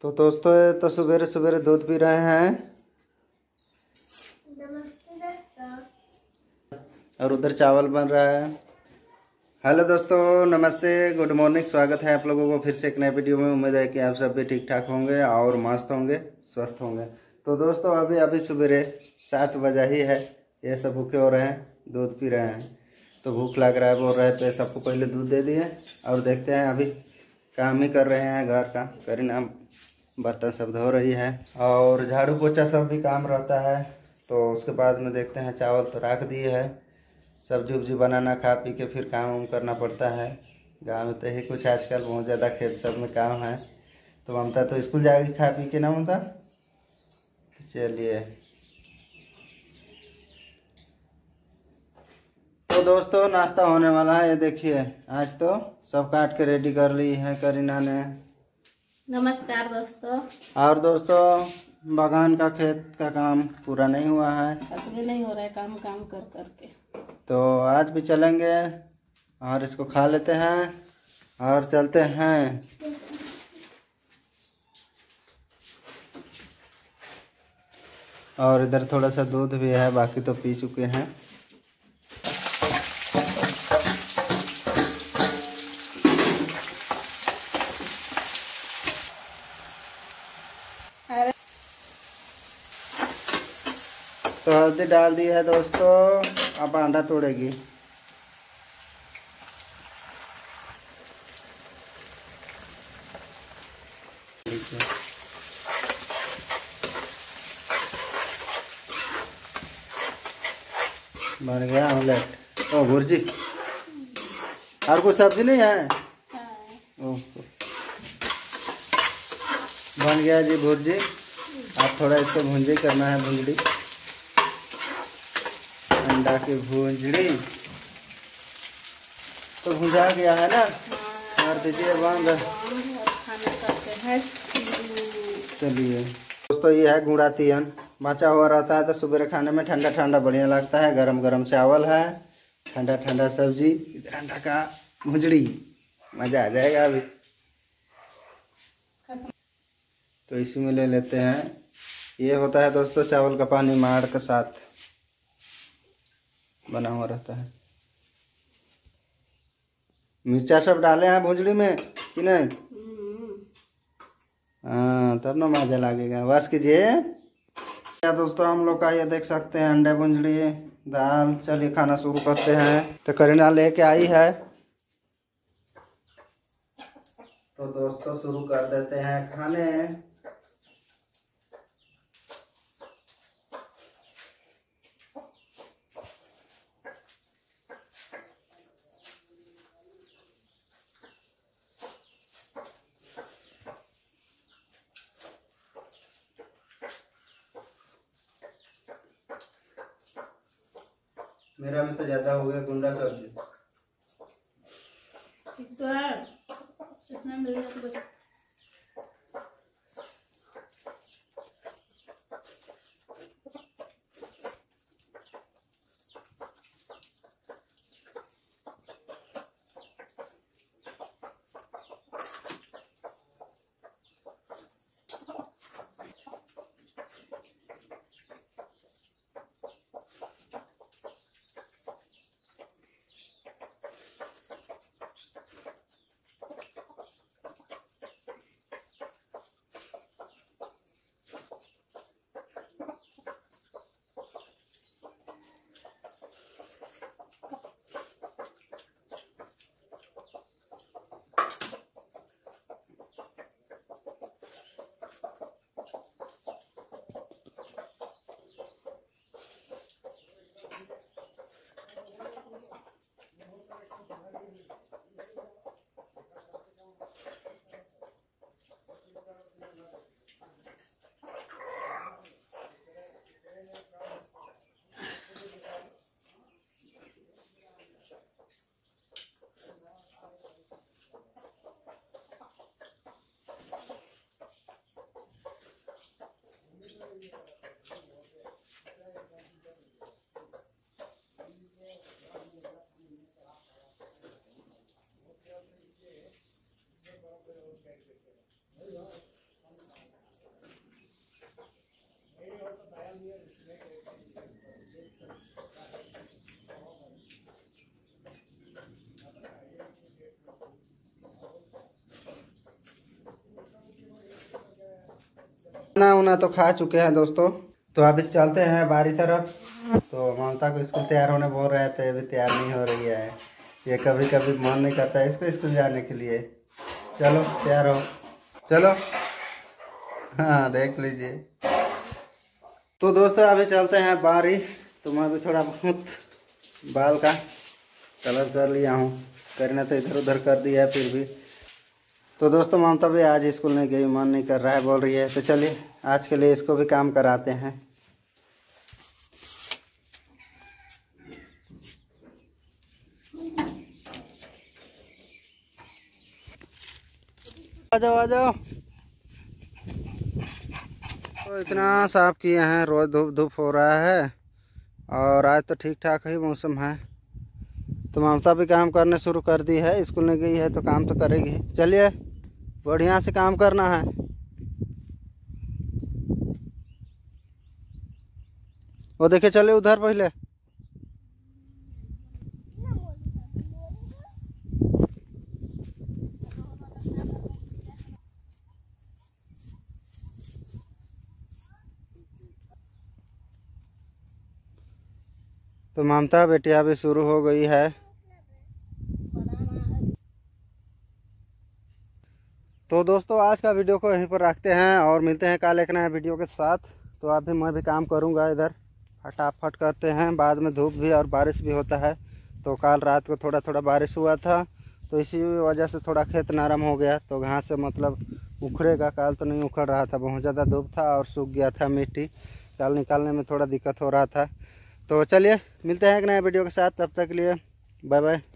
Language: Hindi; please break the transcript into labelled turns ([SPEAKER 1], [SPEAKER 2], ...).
[SPEAKER 1] तो दोस्तों तो सवेरे सवेरे दूध पी रहे हैं।
[SPEAKER 2] नमस्ते दोस्तों।
[SPEAKER 1] और उधर चावल बन रहा है। हेलो दोस्तों, नमस्ते, गुड मॉर्निंग। स्वागत है आप लोगों को फिर से एक नए वीडियो में। उम्मीद है कि आप सब भी ठीक ठाक होंगे और मस्त होंगे, स्वस्थ होंगे। तो दोस्तों अभी सवेरे 7 बजा ही है। ये सब भूखे हो रहे हैं, दूध पी रहे हैं। तो भूख लग रहा है, बोल रहे थे सबको पहले दूध दे दिए। और देखते हैं, अभी काम ही कर रहे हैं घर का। करीना बर्तन सब धो रही है और झाड़ू पोछा सब भी काम रहता है। तो उसके बाद में देखते हैं, चावल तो रख दिए है। सब्जी उब्जी बनाना, खा पी के फिर काम वाम करना पड़ता है। गाँव में तो ही कुछ आजकल बहुत ज़्यादा खेत सब में काम है। तो ममता तो स्कूल जाएगी खा पी के ना ममता। चलिए तो दोस्तों नाश्ता होने वाला है। ये देखिए, आज तो सब काट के रेडी कर ली है करीना ने।
[SPEAKER 2] नमस्कार दोस्तों।
[SPEAKER 1] और दोस्तों बागान का खेत का काम पूरा नहीं हुआ है,
[SPEAKER 2] अभी नहीं हो रहा है काम कर करके।
[SPEAKER 1] तो आज भी चलेंगे और इसको खा लेते हैं और चलते हैं। और इधर थोड़ा सा दूध भी है, बाकी तो पी चुके हैं। तो हल्दी डाल दी है दोस्तों, अब अंडा तोड़ेगी। बन गया ऑमलेट। ओ भुर्जी, और कुछ सब्जी नहीं है। ओह, बन गया जी भुर्जी। अब थोड़ा इसको भुंजी करना है, भुंजड़ी, अंडा की भुंजड़ी तो भुंजा गया है ना। मार दीजिए बंद। चलिए दोस्तों, ये है गुड़ा तियन। बचा हुआ रहता है तो सुबह खाने में ठंडा ठंडा बढ़िया लगता है। गरम गरम चावल है, ठंडा ठंडा सब्जी, इधर अंडा का भुंजड़ी, मजा आ जाएगा अभी। तो इसी में ले लेते हैं। ये होता है दोस्तों चावल का पानी, माड़ के साथ बना हुआ रहता है। मिर्चा सब डाले हैं भुंजड़ी में कि नहीं? हाँ, तब ना मजा लगेगा। बस कीजिए। क्या दोस्तों, हम लोग का ये देख सकते हैं अंडे भुंजड़ी दाल। चलिए खाना शुरू करते हैं। तो करीना लेके आई है, तो दोस्तों शुरू कर देते हैं खाने। मेरा में तो ज्यादा हो गया गुंडा सब्जी।
[SPEAKER 2] ठीक तो है, इतना मिल गया तो बस।
[SPEAKER 1] खाना उना तो खा चुके हैं दोस्तों। तो अभी चलते हैं बारी तरफ। तो ममता को स्कूल तैयार होने बोल रहे थे, अभी तैयार नहीं हो रही है। ये कभी कभी मन नहीं करता है इसको स्कूल जाने के लिए। चलो तैयार हो, चलो। हाँ देख लीजिए। तो दोस्तों अभी चलते हैं बारी। तो मैं अभी थोड़ा बहुत बाल का कलर कर लिया हूँ, करना तो इधर उधर कर दिया है फिर भी। तो दोस्तों ममता भी आज स्कूल नहीं गई, मन नहीं कर रहा है बोल रही है। तो चलिए आज के लिए इसको भी काम कराते हैं। आ जाओ आ जाओ। तो इतना साफ किए हैं, रोज धूप धूप हो रहा है और आज तो ठीक ठाक ही मौसम है। तो ममता भी काम करने शुरू कर दी है, स्कूल नहीं गई है तो काम तो करेगी। चलिए बढ़िया से काम करना है। वो देखिए चले उधर पहले। तो ममता बेटिया भी शुरू हो गई है। तो दोस्तों आज का वीडियो को यहीं पर रखते हैं और मिलते हैं कल एक नए वीडियो के साथ। तो अभी मैं भी काम करूंगा इधर, फटाफट करते हैं। बाद में धूप भी और बारिश भी होता है। तो कल रात को थोड़ा थोड़ा बारिश हुआ था, तो इसी वजह से थोड़ा खेत नरम हो गया। तो घास से मतलब उखड़ेगा, कल तो नहीं उखड़ रहा था, बहुत ज़्यादा धूप था और सूख गया था मिट्टी। कल निकालने में थोड़ा दिक्कत हो रहा था। तो चलिए मिलते हैं एक नए वीडियो के साथ, तब तक के लिए बाय बाय।